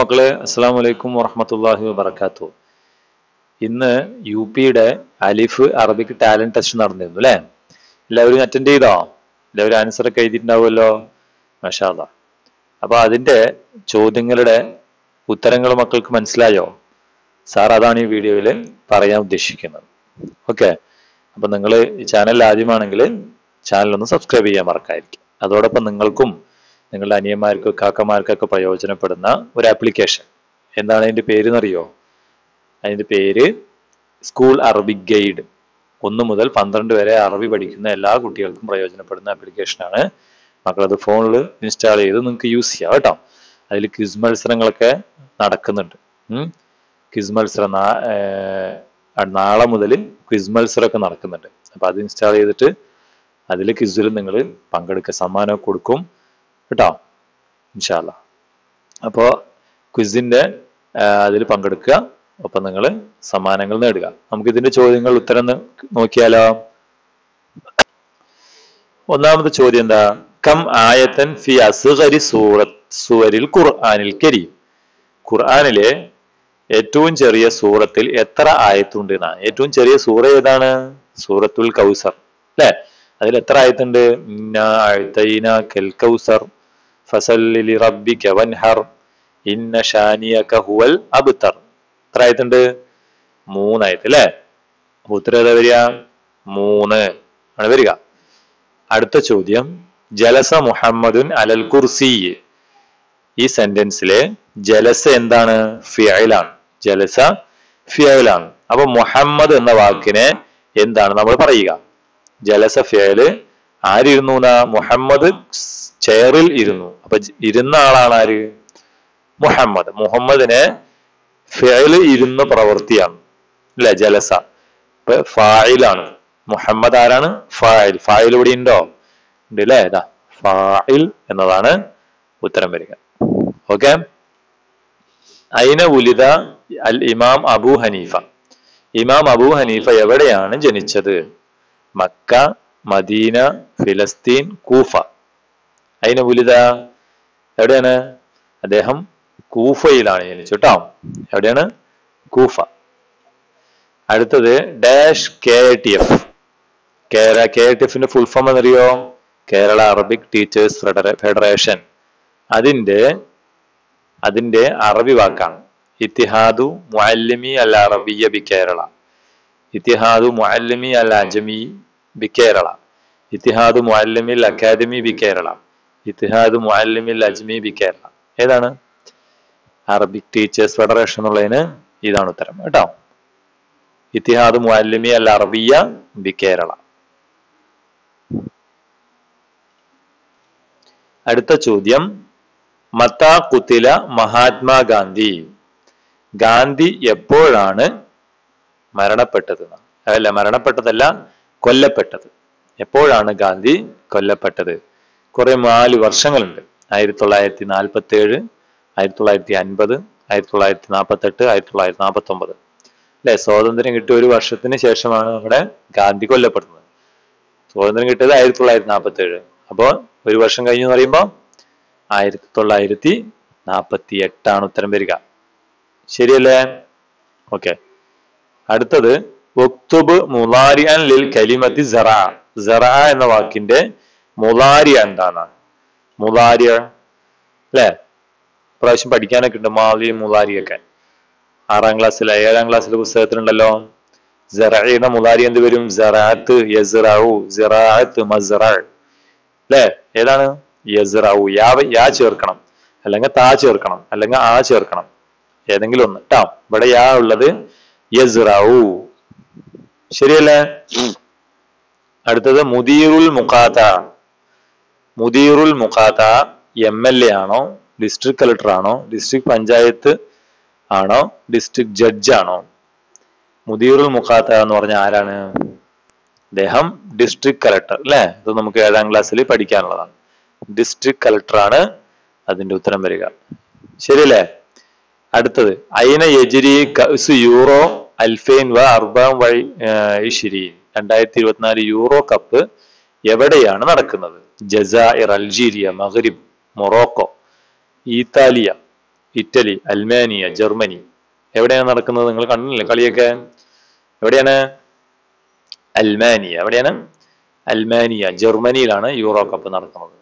മക്കളെ, അസ്സലാമു അലൈക്കും വറഹ്മത്തുള്ളാഹി വബറകാതുഹു. ഇന്ന് UPയുടെ അലിഫ് അറബിക് ടാലന്റ് ടെസ്റ്റ് നടന്നിരുന്നു അല്ലേ? എല്ലാവരും അറ്റൻഡ് ചെയ്തോ? എല്ലാവരും ആൻസർ ഒക്കെ എഴുതിയിട്ടുണ്ടാവുമല്ലോ, മാഷാ അല്ലാഹ്. അപ്പൊ അതിന്റെ ചോദ്യങ്ങളുടെ ഉത്തരങ്ങൾ മക്കൾക്ക് മനസ്സിലായോ? സാർ അതാണ് ഈ വീഡിയോയിൽ പറയാൻ ഉദ്ദേശിക്കുന്നത്. ഓക്കെ, അപ്പൊ നിങ്ങൾ ഈ ചാനൽ ആദ്യമാണെങ്കിൽ ചാനൽ ഒന്ന് സബ്സ്ക്രൈബ് ചെയ്യാൻ മറക്കാതിരിക്കും. അതോടൊപ്പം നിങ്ങൾക്കും നിങ്ങളുടെ അനിയന്മാർക്കും കാക്കമാർക്കൊക്കെ പ്രയോജനപ്പെടുന്ന ഒരു ആപ്ലിക്കേഷൻ, എന്താണ് അതിന്റെ പേര് എന്നറിയോ? അതിന്റെ പേര് സ്കൂൾ അറബിക് ഗൈഡ്. 1 മുതൽ 12 വരെ അറബി പഠിക്കുന്ന എല്ലാ കുട്ടികൾക്കും പ്രയോജനപ്പെടുന്ന ആപ്ലിക്കേഷനാണ്. മക്കളത് ഫോണിൽ ഇൻസ്റ്റാൾ ചെയ്ത് നിങ്ങൾക്ക് യൂസ് ചെയ്യാം കേട്ടോ. അതിൽ ക്വിസ് മത്സരങ്ങളൊക്കെ നടക്കുന്നുണ്ട്. ക്വിസ് മത്സരം നാളെ മുതൽ ക്വിസ് മത്സരമൊക്കെ നടക്കുന്നുണ്ട്. അപ്പൊ അത് ഇൻസ്റ്റാൾ ചെയ്തിട്ട് അതിൽ ക്വിസിൽ നിങ്ങൾ പങ്കെടുക്കുക, സമ്മാനമൊക്കെ കൊടുക്കും കേട്ടോ, ഇൻഷാ അല്ലാഹ്. അപ്പോൾ ക്വിസിന്റെ അതിൽ പങ്കെടുക്കുക, ഒപ്പം നിങ്ങൾ സമ്മാനങ്ങൾ നേടുക. നമുക്ക് ഇതിന്റെ ചോദ്യങ്ങൾ ഉത്തരം നോക്കിയാലോ? ഒന്നാമത്തെ ചോദ്യം എന്താ? കം ആയത്തൻ ഫി അസ്ഗരി സൂറത്തിൽ ഖുർആനിൽ കരീം. ഖുർആനിലെ ഏറ്റവും ചെറിയ സൂറത്തിൽ എത്ര ആയത്തുണ്ട് എന്നാണ്. ഏറ്റവും ചെറിയ സൂറ ഏതാണ്? സൂറത്തുൽ കൗസർ അല്ലെ? അതിൽ എത്ര ആയത്തുണ്ട്? ഇന്നാ അഅ്തൈനാകൽ കൗസർ ഫസല്ലി ലിറബ്ബിക വൻഹർ ഇന്ന ഷാനിയക ഹുവൽ അബ്തർ. എത്ര ആയത്തുണ്ട്? 3 ആയത്ത് അല്ലെ? ഉത്തരം ഏതാ വരിക? 3 ആണ് വരിക. അടുത്ത ചോദ്യം, ജലസ മുഹമ്മദുൻ അലൽ കുർസി. ഈ സെന്റൻസിലെ ജലസ എന്താണ്? ഫിഅലാണ്. ജലസ ഫിഅലാണ്. അപ്പൊ മുഹമ്മദ് എന്ന വാക്കിനെ എന്താണ് നമ്മൾ പറയുക? ജലസ ഫിഅല് ആരിരുന്നു എന്നാ? മുഹമ്മദ് ചെയറിൽ ഇരുന്നു. അപ്പൊ ഇരുന്ന ആളാണ് ആര്? മുഹമ്മദ്. മുഹമ്മദിനെ ഫിഅല് ഇരുന്ന പ്രവൃത്തിയാണ് അല്ലെ ജലസ. ഇപ്പൊ ഫായിലാണ്. മുഹമ്മദ് ആരാണ്? ഫായിൽ. ഫായിൽ ഇവിടെ ഉണ്ടോ? ഉണ്ട് അല്ലെ? ഇതാ ഫായിൽ എന്നതാണ് ഉത്തരം വരിക. ഓക്കെ. ഐന ഉലിദ അൽ ഇമാം അബൂ ഹനീഫ. ഇമാം അബൂ ഹനീഫ എവിടെയാണ് ജനിച്ചത്? മക്ക, മദീന, ഫിലസ്തീൻ, കൂഫ. ഐന ഉലിദ എവിടെയാണ്? അദ്ദേഹം കൂഫയിലാണ് ജനിച്ചത് കേട്ടോ. എവിടെയാണ്? കൂഫ. അടുത്തത് ഡാഷ് KATF. KATFന്റെ ഫുൾ ഫോം എന്നറിയോ? Kerala Arabic teachers federation. അതിന്റെ അറബി വാക്കാണ് ഇത്തിഹാദു മുഅല്ലിമി അൽ അറബിയ്യ ബി കേരള, ഇത്തിഹാദു മുഅല്ലിമി അൽ അജമി ബി കേരള, ഇത്തിഹാദു മുഅല്ലിമി അൽ അക്കാദമി ബി കേരള, ഇത്തിഹാദു മുഅല്ലിമി അൽ അജ്മി ബി കേരള. ഏതാണ്? അറബിക് ടീച്ചേഴ്സ് ഫെഡറേഷൻ എന്നുള്ളതിന് ഇതാണ് ഉത്തരം കേട്ടോ. ഇത്തിഹാദു മുഅല്ലിമി അൽ അറബിയ്യ ബി കേരള. അടുത്ത ചോദ്യം, മത്താ ഖുതില മഹാത്മാഗാന്ധി. ഗാന്ധി എപ്പോഴാണ് മരണപ്പെട്ടത്? അല്ല, മരണപ്പെട്ടതല്ല, കൊല്ലപ്പെട്ടത്. എപ്പോഴാണ് ഗാന്ധി കൊല്ലപ്പെട്ടത്? കുറെ 4 വർഷങ്ങളുണ്ട്. 1947, 1950, 1948, 1949 അല്ലെ? സ്വാതന്ത്ര്യം കിട്ടിയ 1 വർഷത്തിന് ശേഷമാണ് നമ്മുടെ ഗാന്ധി കൊല്ലപ്പെടുന്നത്. സ്വാതന്ത്ര്യം കിട്ടിയത് 1947. അപ്പോ 1 വർഷം കഴിഞ്ഞു എന്ന് പറയുമ്പോ 1948 ആണ് ഉത്തരം വരിക. ശരിയല്ലേ? ഓക്കെ. അടുത്തത്, ഉക്തുബ് മുളാരിഅൻ ലിൽ കലിമത്തി സറഅ. സറഅ എന്ന വാക്കിന്റെ മുളാരിഅ എന്താണ്? മുളാരിഅ അല്ലെ? പ്രാവശ്യം പഠിക്കാനൊക്കെ ഉണ്ട് മാളി മുളാരിയൊക്കെ. 6ാം ക്ലാസ്സിലെ 7ാം ക്ലാസ്സിലെ പുസ്തകത്തിലുണ്ടല്ലോ. സറഅയുടെ മുളാരി എന്ത് വരും? സറഅത്ത്, യസ്റഉ, സിറാഅത്ത്, മസ്റഅ അല്ലെ? ഏതാണ്? യസ്റഉ. യാ ചേർക്കണം, അല്ലെങ്കിൽ താ ചേർക്കണം, അല്ലെങ്കിൽ ആ ചേർക്കണം, ഏതെങ്കിലും ഒന്ന് ട്ടോ. ഇവിടെ യാ ഉള്ളത് യസ്റഉ. ശരിയല്ലേ? അടുത്തത് മുദീറുൽ മുഖാത്ത. മുദീറുൽ മുഖാത്ത MLA ആണോ, ഡിസ്ട്രിക്ട് കളക്ടർ ആണോ, ഡിസ്ട്രിക്ട് പഞ്ചായത്ത് ആണോ, ഡിസ്ട്രിക്ട് ജഡ്ജ് ആണോ? മുദീറുൽ മുഖാത്ത എന്ന് പറഞ്ഞ ആരാണ്? അദ്ദേഹം ഡിസ്ട്രിക്ട് കളക്ടർ അല്ലെ? ഇത് നമുക്ക് 7ാം ക്ലാസ്സിൽ പഠിക്കാനുള്ളതാണ്. ഡിസ്ട്രിക്ട് കളക്ടർ ആണ് അതിന്റെ ഉത്തരം വരിക. ശരിയല്ലേ? അടുത്തത്, ഐന യജ്രി കഅ്സ് യൂറോ 2024. 2024 യൂറോ കപ്പ് എവിടെയാണ് നടക്കുന്നത്? ജസാഇർ, അൾജീരിയ, മഗ്രിബ്, മൊറോക്കോ, ഇത്താലിയ, ഇറ്റലി, അൽമാനിയ, ജർമ്മനി. എവിടെയാണ് നടക്കുന്നത്? നിങ്ങൾ കണ്ടില്ലേ കളിയൊക്കെ? എവിടെയാണ്? അൽമാനിയ. എവിടെയാണ്? അൽമാനിയ, ജർമ്മനിയിലാണ് യൂറോ കപ്പ് നടക്കുന്നത്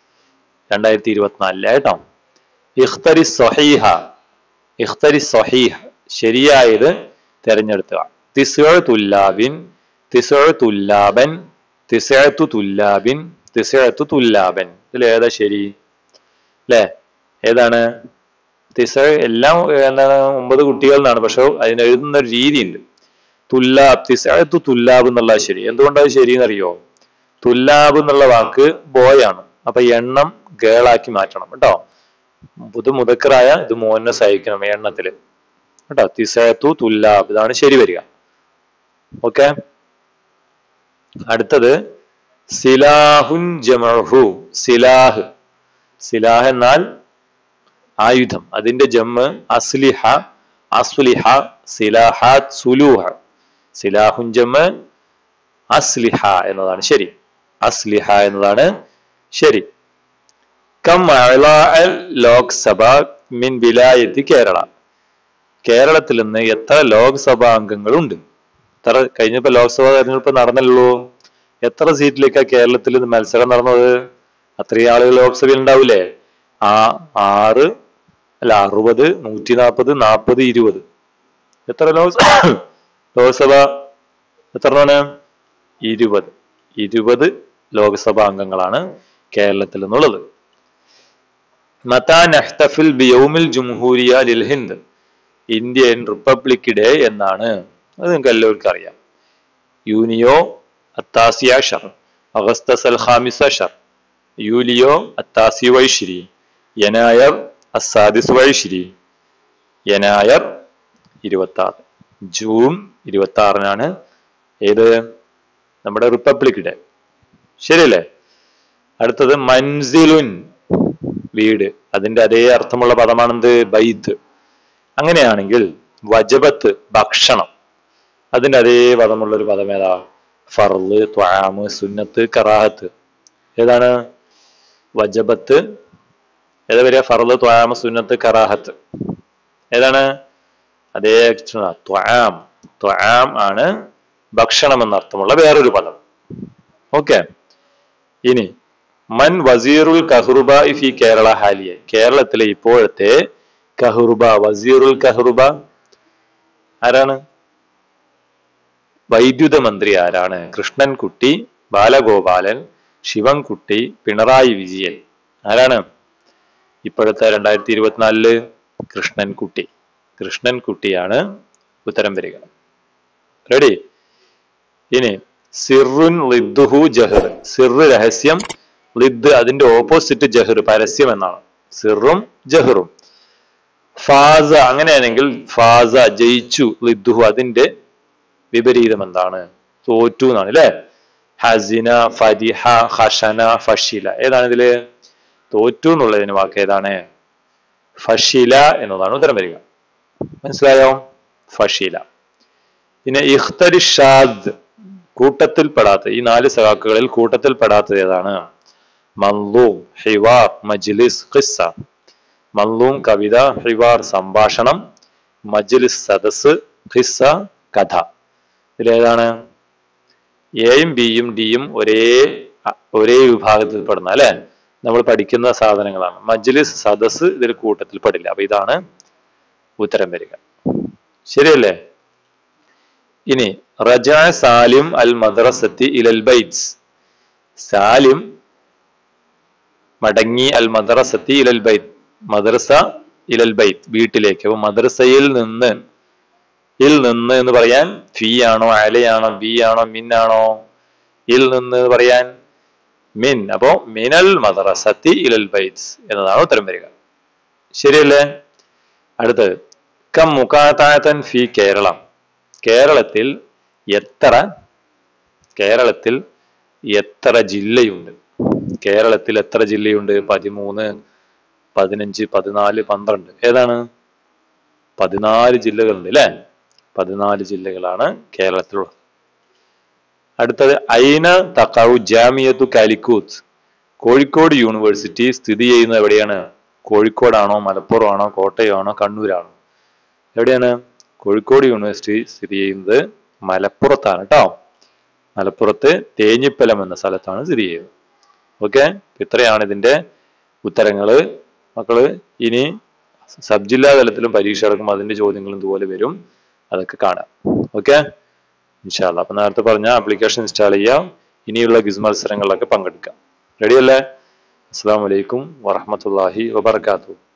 2024 കേട്ടോ. ഇഖ്തരി സ്വഹീഹ, ഇഖ്തരി സ്വഹീഹ, ശരിയായത് തിരഞ്ഞെടുത്തുക. തിസ്ഉ തുല്ലാബിൻ, തിസ്ഉ തുല്ലാബൻ, തിസ്അതു തുല്ലാബിൻ, തിസ്അതു തുല്ലാബൻ. ഇതിൽ ഏതാ ശരി? അല്ലേ? ഏതാണ്? എല്ലാം എന്താണ് 9 കുട്ടികൾ എന്നാണ്, പക്ഷെ അതിന് എഴുതുന്ന ഒരു രീതിയുണ്ട്. തുല്ലാബ്, തിസ്അതു തുല്ലാബ് എന്നുള്ള ശരി. എന്തുകൊണ്ടത് ശരിയെന്നറിയോ? തുല്ലാബ് എന്നുള്ള വാക്ക് ബോയ് ആണ്, അപ്പൊ എണ്ണം ഗേളാക്കി മാറ്റണം കേട്ടോ. ഇത് മുദക്കറായ ഇത് മോനസ് അയക്കണം എണ്ണത്തില് കേട്ടോ. തിസ്അതു തുല്ലാബ്, ഇതാണ് ശരി വരിക. ഓക്കെ. അടുത്തത് സിലാഹുൻ ജമഉഹു. സിലാഹ്, സിലാഹ് എന്നാൽ ആയുധം, അതിന്റെ ജമ്മ് അസ്ലിഹ, അസ്ലിഹ, സിലാഹാത്ത്, സുലൂഹ. സിലാഹുൻ ജമ്മ് അസ്ലിഹ എന്നതാണ് ശരി. അസ്ലിഹ എന്നതാണ് ശരി. കം അഅ്ളാഅൽ ലോക്സഭ മിൻ വിലായത്തി കേരള. കേരളത്തിൽ നിന്ന് എത്ര ലോക്സഭാ അംഗങ്ങളുണ്ട്? എത്ര? കഴിഞ്ഞപ്പോ ലോക്സഭാ തെരഞ്ഞെടുപ്പ് നടന്നല്ലോ. എത്ര സീറ്റിലേക്കാ കേരളത്തിൽ മത്സരം നടന്നത്? അത്രയും ആളുകൾ ലോക്സഭയിൽ ഉണ്ടാവൂലേ? 6 അല്ല 60, 140, 40, 20. എത്ര ലോക്സഭ എത്രയാണ്? 20 ലോക്സഭാ അംഗങ്ങളാണ് കേരളത്തിൽ നിന്നുള്ളത്. മതാ നഹ്തഫിൽ ബിയൗമിൽ ജംഹൂരിയ ലിൽ ഹിന്ദ്. ഇന്ത്യൻ റിപ്പബ്ലിക് ഡേ എന്നാണ്? അത് നിങ്ങൾക്ക് എല്ലാവർക്കും അറിയാം. യൂനിയോ അത്താസി അഷർ, അഗസ്തസ് അൽ ഖാമിസ് അഷർ, യൂലിയോ അത്താസി വൈശ്രീ, യനായർ അസാദിസ് വൈശ്രീ. യനായർ 26, ജൂൺ 26-നാണ് ഏത്? നമ്മുടെ റിപ്പബ്ലിക് ഡേ. ശരിയല്ലേ? അടുത്തത് മൻസിലുൻ, വീട്. അതിന്റെ അതേ അർത്ഥമുള്ള പദമാണെന്ത്? ബൈത്ത്. അങ്ങനെയാണെങ്കിൽ വജബത്ത്, ഭക്ഷണം, അതിന്റെ അതേ പദമുള്ള ഒരു പദം ഏതാ? ഫർള്, ത്വആമ്, സുന്നത്ത്, കറാഹത്ത്. ഏതാണ്? വജബത്ത് ഏതാ വരിക? ഫർള്, ത്വആമ്, സുന്നത്ത്, കറാഹത്ത്. ഏതാണ്? അതേ ത്വആം. ത്വആം ആണ് ഭക്ഷണം എന്നർത്ഥമുള്ള വേറൊരു പദം. ഓക്കെ. ഇനി മൻ വസീറുൽ കഹ്റുബാഇ ഫി കേരള ഹാലിയ. കേരളത്തിലെ ഇപ്പോഴത്തെ കഹ്റുബ, വസീറുൽ കഹ്റുബ ആരാണ്? വൈദ്യുത മന്ത്രി ആരാണ്? കൃഷ്ണൻകുട്ടി, ബാലഗോപാലൻ, ശിവൻകുട്ടി, പിണറായി വിജയൻ. ആരാണ് ഇപ്പോഴത്തെ 2024? കൃഷ്ണൻകുട്ടി. കൃഷ്ണൻകുട്ടിയാണ് ഉത്തരം വരിക. റെഡി? ഇനി സിറുൻ ലിദ്ദുഹു ജഹർ. സിറ് രഹസ്യം, ലിദ് അതിന്റെ ഓപ്പോസിറ്റ് ജഹർ പരസ്യം എന്നാണ്. സിറും ജഹറും. ഫാസ അങ്ങനെയാണെങ്കിൽ ഫാസ ജയിച്ചു, ലിദ്ദുഹു അതിന്റെ വിപരീതം എന്താണ്? തോറ്റു എന്നാണ് അല്ലെ? ഹസിന, ഫരിഹ, ഹഷന, ഫഷില. ഏതാണ് ഇതില്? തോറ്റു എന്നുള്ളതിന് വാക്ക് ഏതാണ്? ഫഷില എന്നതാണ് ഉത്തരം വരിക. മനസ്സിലായോ? ഫഷില. പിന്നെ ഇഖ്തരി ഷാദ്, കൂട്ടത്തിൽപ്പെടാത്ത. ഈ 4 സഖാക്കളിൽ കൂട്ടത്തിൽപ്പെടാത്തത് ഏതാണ്? മൻലൂം, ഹിവാർ, മജ്ലിസ്, ഖിസ്സ. മൻലൂം കവിത, ഹിവാർ സംഭാഷണം, മജ്ലിസ് സദസ്, ഖിസ്സ കഥ. ഇതിലേതാണ്? എയും ബിയും ഡിയും ഒരേ വിഭാഗത്തിൽപ്പെടുന്ന അല്ലെ? നമ്മൾ പഠിക്കുന്ന സാധനങ്ങളാണ്. മജ്ലിസ്, സദസ് ഇതിൽ കൂട്ടത്തിൽ പെടില്ല. അപ്പൊ ഇതാണ് ഉത്തരം വരിക. ശരിയല്ലേ? ഇനി റജഅ സാലിം അൽ മദ്രസത്തി ഇലൽ ബൈത്ത്. സാലിം മടങ്ങി, അൽ മദ്രസത്തി ഇലൽ ബൈത്ത്, മദ്രസ ഇലൽ ബൈത്ത് വീട്ടിലേക്ക്. അപ്പൊ മദ്രസയിൽ നിന്ന്, ഇൽ നിന്ന് എന്ന് പറയാൻ ഫീ ആണോ, അലയാണോ, ബി ആണോ, മിൻ ആണോ? ഇൽ നിന്ന് പറയാൻ മിൻ. അപ്പോ മിനൽ മദ്രസത്തി ഇലൽ ബൈത്ത് എന്നതാണ് ഉത്തരം വരിക. ശരിയല്ലേ? അടുത്തത് കം മുഖാതാതൻ ഫി കേരളം. കേരളത്തിൽ എത്ര ജില്ലയുണ്ട്? കേരളത്തിൽ എത്ര ജില്ലയുണ്ട്? 13, 15, 14, 12. ഏതാണ്? 14 ജില്ലകളുണ്ട് അല്ലെ? 14 ജില്ലകളാണ് കേരളത്തിലുള്ളത്. അടുത്തത് ഐന തഖഉ ജാമിയത്തു കാലിക്കൂത്ത്. കോഴിക്കോട് യൂണിവേഴ്സിറ്റി സ്ഥിതി ചെയ്യുന്നത് എവിടെയാണ്? കോഴിക്കോടാണോ, മലപ്പുറമാണോ, കോട്ടയമാണോ, കണ്ണൂരാണോ? എവിടെയാണ്? കോഴിക്കോട് യൂണിവേഴ്സിറ്റി സ്ഥിതി ചെയ്യുന്നത് മലപ്പുറത്താണ് കേട്ടോ. മലപ്പുറത്ത് തേഞ്ഞിപ്പലം എന്ന സ്ഥലത്താണ് സ്ഥിതി ചെയ്യുന്നത്. ഓക്കെ, ഇത്രയാണ് ഇതിന്റെ ഉത്തരങ്ങള്. മക്കള് ഇനി സബ് ജില്ലാ തലത്തിലും പരീക്ഷ എടുക്കുമ്പോൾ അതിന്റെ ചോദ്യങ്ങളും ഇതുപോലെ വരും, അതൊക്കെ കാണാം. ഓക്കെ, ഇൻഷാ അല്ലാഹ്. അപ്പൊ നേരത്തെ പറഞ്ഞ ആപ്ലിക്കേഷൻ ഇൻസ്റ്റാൾ ചെയ്യാം, ഇനിയുള്ള ക്വിസ് മത്സരങ്ങളിലൊക്കെ പങ്കെടുക്കാം. റെഡി അല്ലേ? അസ്സലാമു അലൈക്കും വറഹ്മത്തുള്ളാഹി വബറകാതുഹു.